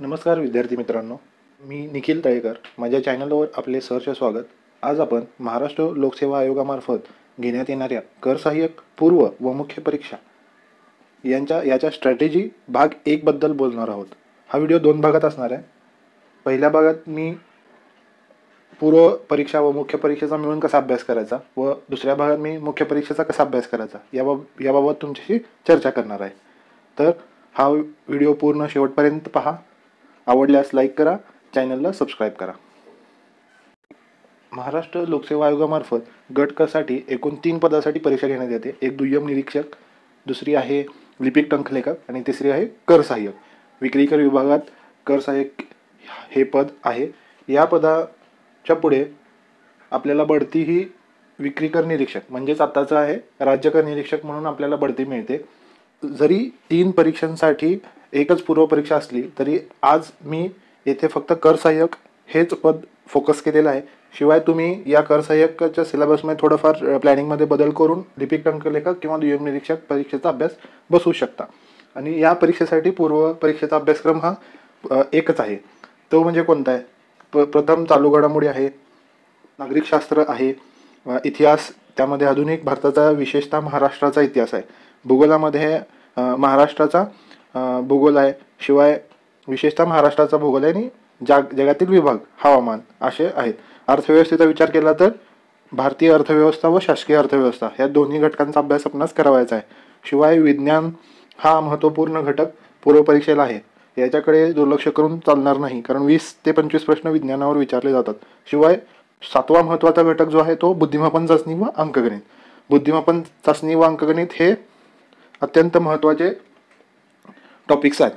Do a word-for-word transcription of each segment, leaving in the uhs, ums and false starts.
नमस्कार विद्यार्थी मित्रांनो, मी निखिल तळेकर. माझ्या चॅनलवर आपले सहर्ष स्वागत. आज आपण महाराष्ट्र लोकसेवा आयोगामार्फत घेण्यात येणाऱ्या कर सहाय्यक पूर्व व मुख्य परीक्षा यांच्या याच्या स्ट्रॅटेजी भाग एक बद्दल बोलणार आहोत. हा व्हिडिओ दोन भागात असणार आहे. पहिल्या भागात मी पूर्व परीक्षा व मुख्य परीक्षेचा मिळून कसा अभ्यास करायचा व दुसऱ्या भागात मी मुख्य परीक्षेचा कसा अभ्यास करायचा याबाब याबाबत तुमच्याशी चर्चा करणार आहे. तर हा व्हिडिओ पूर्ण शेवटपर्यंत पहा. आवडल्यास लाईक करा, चॅनलला सबस्क्राईब करा. महाराष्ट्र लोकसेवा आयोगामार्फत गट क साठी एकूण तीन पदासाठी परीक्षा घेण्यात येते. एक दुय्यम निरीक्षक, दुसरी आहे लिपिक टंकलेखक आणि तिसरी आहे कर सहाय्यक. विक्री कर विभागात कर सहाय्यक हे पद आहे. या पदाच्या पुढे आपल्याला बढती ही विक्री कर निरीक्षक म्हणजेच आत्ताचं आहे राज्य कर निरीक्षक म्हणून आपल्याला बढती मिळते. जरी तीन परीक्षांसाठी एकच पूर्व परीक्षा असली तरी आज मी येथे फक्त कर सहाय्यक हेच पद फोकस केलेलं आहे. शिवाय तुम्ही या कर सहाय्यकाच्या सिलेबसमध्ये थोडंफार प्लॅनिंगमध्ये बदल करून लिपिक टंकलेखक किंवा दुय्यम निरीक्षक परीक्षेचा अभ्यास बसवू शकता. आणि या परीक्षेसाठी पूर्व परीक्षेचा अभ्यासक्रम हा एकच आहे. तो म्हणजे कोणता आहे? प प्रथम चालू घडामोडी आहे, नागरिकशास्त्र आहे, इतिहास त्यामध्ये आधुनिक भारताचा विशेषतः महाराष्ट्राचा इतिहास आहे, भूगोलामध्ये महाराष्ट्राचा भूगोल आहे, शिवाय विशेषतः महाराष्ट्राचा भूगोल आहे आणि जाग जगातील विभाग हवामान असे आहेत. अर्थव्यवस्थेचा विचार केला तर भारतीय अर्थव्यवस्था व शासकीय अर्थव्यवस्था या दोन्ही घटकांचा अभ्यास आपणास करावायचा आहे. शिवाय विज्ञान हा महत्त्वपूर्ण घटक पूर्व परीक्षेला आहे. याच्याकडे दुर्लक्ष करून चालणार नाही, कारण वीस ते पंचवीस प्रश्न विज्ञानावर विचारले जातात. शिवाय सातवा महत्त्वाचा घटक जो आहे तो बुद्धिमापन चाचणी व अंकगणित. बुद्धिमापन चाचणी व अंकगणित हे अत्यंत महत्त्वाचे टॉपिक्स आहेत.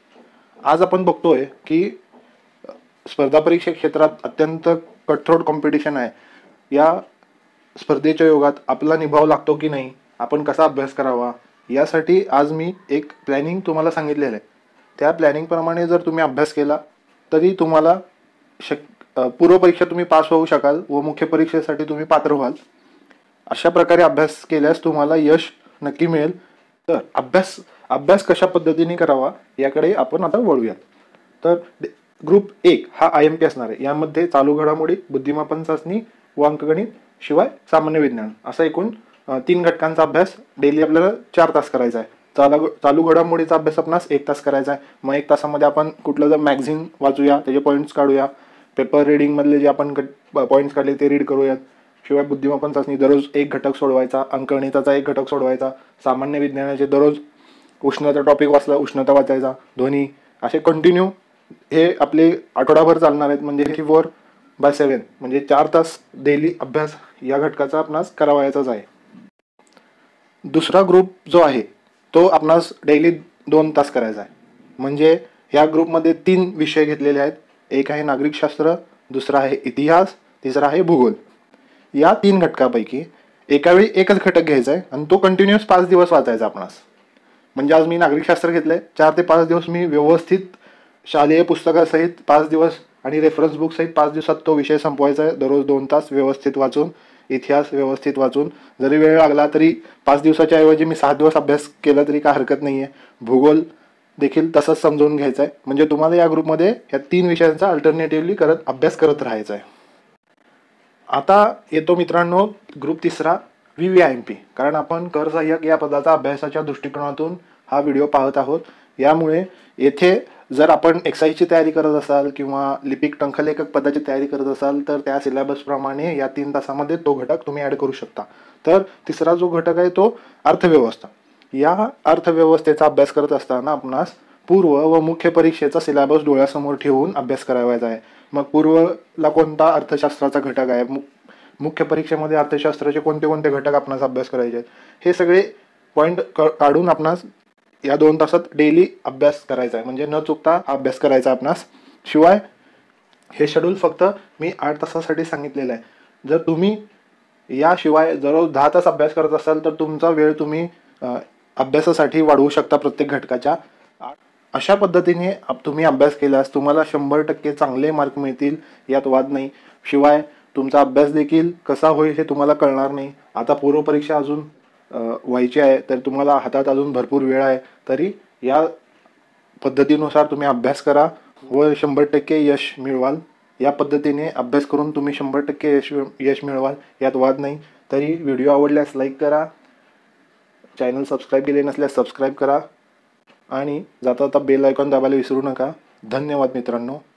आज आपण बघतोय की स्पर्धा परीक्षा क्षेत्रात अत्यंत कठोर कॉम्पिटिशन आहे. या स्पर्धेच्या योगात आपला निभाव लागतो की नाही, आपण कसा अभ्यास करावा यासाठी आज मी एक प्लॅनिंग तुम्हाला सांगितलेलं आहे. त्या प्लॅनिंगप्रमाणे जर तुम्ही अभ्यास केला तरी तुम्हाला शक पूर्व परीक्षा तुम्ही पास होऊ शकाल व मुख्य परीक्षेसाठी तुम्ही पात्र व्हाल. अशा प्रकारे अभ्यास केल्यास तुम्हाला यश नक्की मिळेल. तर अभ्यास अभ्यास कशा पद्धतीने करावा याकडे आपण आता वळूयात. तर ग्रुप एक हा आय एम पी असणार आहे. यामध्ये चालू घडामोडी, बुद्धिमापन चाचणी व अंकगणित शिवाय सामान्य विज्ञान असा एकूण तीन घटकांचा अभ्यास डेली आपल्याला चार तास करायचा आहे. चालू चालू घडामोडीचा अभ्यास आपणास एक तास करायचा आहे. मग एक तासामध्ये आपण कुठलं जर मॅगझिन वाचूया, त्याचे पॉईंट्स काढूया, पेपर रिडिंगमधले जे आपण पॉईंट्स काढले ते रीड करूयात. शिवाय बुद्धिमापन चाचणी दररोज एक घटक सोडवायचा, अंकगणिताचा एक घटक सोडवायचा, सामान्य विज्ञानाचे दररोज उष्णता टॉपिक वाचला उष्णता वाचायचा, ध्वनी असे कंटिन्यू हे आपले आठवडाभर चालणार आहेत. म्हणजे हे फोर बाय सेवन म्हणजे चार तास डेली अभ्यास या घटकाचा आपणास करावायचाच आहे. दुसरा ग्रुप जो आहे तो आपणास डेली दोन तास करायचा आहे. म्हणजे या ग्रुपमध्ये तीन विषय घेतलेले आहेत. एक आहे नागरिकशास्त्र, दुसरा आहे इतिहास, तिसरा आहे भूगोल. या तीन घटकापैकी एका वेळी एकच घटक घ्यायचा आहे आणि तो कंटिन्युअस पाच दिवस वाचायचा आपणास. म्हणजे आज मी नागरिकशास्त्र घेतलंय, चार ते पाच दिवस मी व्यवस्थित शालेय पुस्तकासहित पाच दिवस आणि रेफरन्स बुक सहित पाच दिवसात तो विषय संपवायचा आहे. दररोज दोन तास व्यवस्थित वाचून, इतिहास व्यवस्थित वाचून, जरी वेळ लागला तरी पाच दिवसाच्या ऐवजी मी सहा दिवस अभ्यास केला तरी काय हरकत नाही आहे. भूगोल देखील तसंच समजून घ्यायचं आहे. म्हणजे तुम्हाला या ग्रुपमध्ये या तीन विषयांचा अल्टरनेटिव्हली करत अभ्यास करत राहायचा आहे. आता येतो मित्रांनो ग्रुप तिसरा V V I M P. कारण आपण कर सहाय्यक या पदाचा अभ्यासाच्या दृष्टिकोनातून हा व्हिडिओ पाहत आहोत. यामुळे येथे जर आपण एक्साईजची तयारी करत असाल किंवा लिपिक टंकलेखक पदाची तयारी करत असाल तर त्या सिलेबसप्रमाणे या तीन तासामध्ये तो घटक तुम्ही ॲड करू शकता. तर तिसरा जो घटक आहे तो अर्थव्यवस्था. या अर्थव्यवस्थेचा अभ्यास करत असताना आपणास पूर्व व मुख्य परीक्षेचा सिलेबस डोळ्यासमोर ठेवून अभ्यास करावायचा आहे. मग पूर्वला कोणता अर्थशास्त्राचा घटक आहे, मु मुख्य परीक्षेमध्ये अर्थशास्त्राचे कोणते कोणते घटक आपणास अभ्यास करायचे आहेत, हे सगळे पॉईंट क काढून आपणास या दोन तासात डेली अभ्यास करायचा आहे. म्हणजे न चुकता अभ्यास करायचा आपणास. शिवाय हे शेड्यूल फक्त मी आठ तासासाठी सांगितलेलं आहे. जर तुम्ही याशिवाय जर दहा तास अभ्यास करत असाल तर तुमचा वेळ तुम्ही अभ्यासासाठी वाढवू शकता प्रत्येक घटकाच्या. अशा पद्धतीने तुम्ही अभ्यास केल्यास तुम्हाला शंभर टक्के चांगले मार्क मिळतील, यात वाद नाही. शिवाय तुमचा अभ्यास देखील कसा होईल हे तुम्हाला कळणार नाही. आता पूर्व परीक्षा अजून व्हायची आहे तर तुम्हाला हातात अजून भरपूर वेळ आहे. तरी या पद्धतीनुसार तुम्ही अभ्यास करा व शंभर टक्के यश मिळवाल. या पद्धतीने अभ्यास करून तुम्ही शंभर टक्के यश यश मिळवाल, यात वाद नाही. तरी व्हिडिओ आवडल्यास लाईक करा, चॅनल सबस्क्राईब केले नसल्यास सबस्क्राईब करा आणि जाता जाता बेल आयकॉन दाबायला विसरू नका. धन्यवाद मित्रांनो.